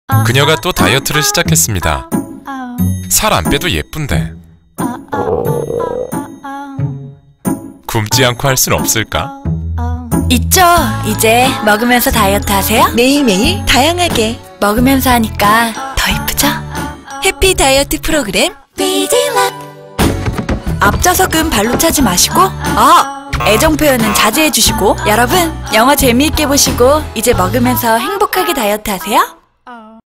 그녀가 또 다이어트를 시작했습니다. 살 안 빼도 예쁜데 굶지 않고 할 순 없을까? 있죠. 이제 먹으면서 다이어트 하세요? 매일매일 다양하게 먹으면서 하니까 더 예쁘죠? 해피 다이어트 프로그램 앞좌석은 발로 차지 마시고 애정 표현은 자제해 주시고 여러분 영화 재미있게 보시고 이제 먹으면서 행복하게 다이어트 하세요.